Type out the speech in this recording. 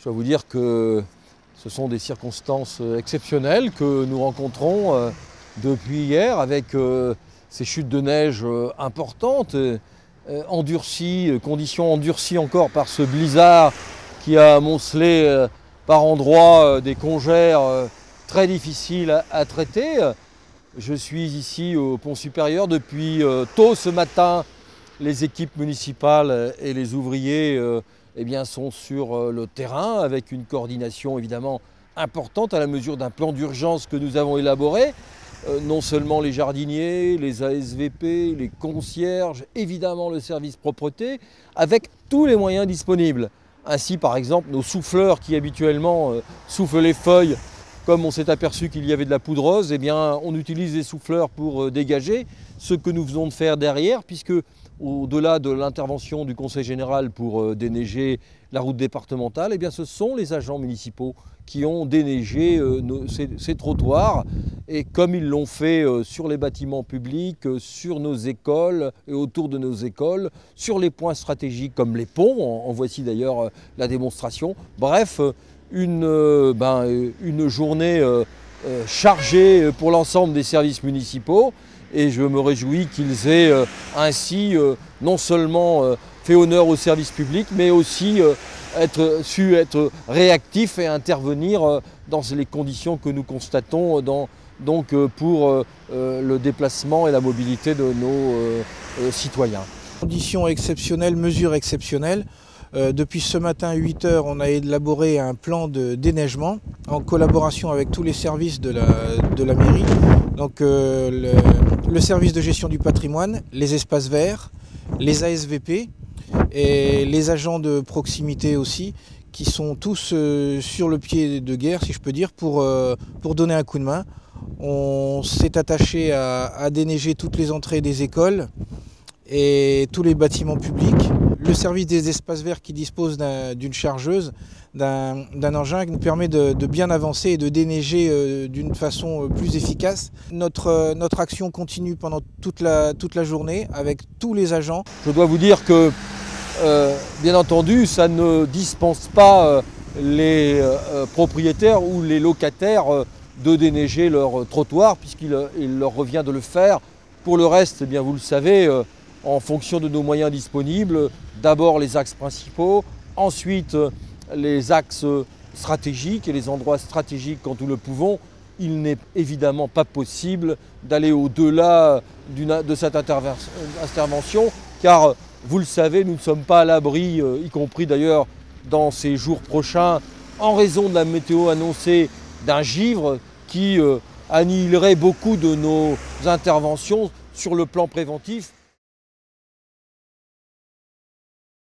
Je dois vous dire que ce sont des circonstances exceptionnelles que nous rencontrons depuis hier avec ces chutes de neige importantes, endurcies, conditions endurcies encore par ce blizzard qui a amoncelé par endroits des congères très difficiles à traiter. Je suis ici au pont supérieur depuis tôt ce matin. Les équipes municipales et les ouvriers sont sur le terrain avec une coordination évidemment importante à la mesure d'un plan d'urgence que nous avons élaboré. Non seulement les jardiniers, les ASVP, les concierges, évidemment le service propreté, avec tous les moyens disponibles. Ainsi par exemple nos souffleurs qui habituellement soufflent les feuilles, comme on s'est aperçu qu'il y avait de la poudreuse, on utilise les souffleurs pour dégager ce que nous venons de faire derrière, puisque au-delà de l'intervention du Conseil général pour déneiger la route départementale, ce sont les agents municipaux qui ont déneigé ces trottoirs. Et comme ils l'ont fait sur les bâtiments publics, sur nos écoles et autour de nos écoles, sur les points stratégiques comme les ponts, en voici d'ailleurs la démonstration. Bref, une journée chargée pour l'ensemble des services municipaux. Et je me réjouis qu'ils aient ainsi non seulement fait honneur au service public, mais aussi su être réactifs et intervenir dans les conditions que nous constatons pour le déplacement et la mobilité de nos citoyens. Conditions exceptionnelles, mesures exceptionnelles. Depuis ce matin à 8 h, on a élaboré un plan de déneigement en collaboration avec tous les services de la mairie. Donc le service de gestion du patrimoine, les espaces verts, les ASVP et les agents de proximité aussi, qui sont tous sur le pied de guerre, si je peux dire, pour donner un coup de main. On s'est attaché à déneiger toutes les entrées des écoles et tous les bâtiments publics. Le service des espaces verts qui dispose d'une chargeuse, d'un engin qui nous permet de bien avancer et de déneiger d'une façon plus efficace. Notre action continue pendant toute la journée avec tous les agents. Je dois vous dire que, bien entendu, ça ne dispense pas les propriétaires ou les locataires de déneiger leur trottoir, puisqu'il leur revient de le faire. Pour le reste, vous le savez, en fonction de nos moyens disponibles, d'abord les axes principaux, ensuite les axes stratégiques et les endroits stratégiques quand nous le pouvons. Il n'est évidemment pas possible d'aller au-delà de cette intervention, car vous le savez, nous ne sommes pas à l'abri, y compris d'ailleurs dans ces jours prochains, en raison de la météo annoncée, d'un givre qui annihilerait beaucoup de nos interventions sur le plan préventif.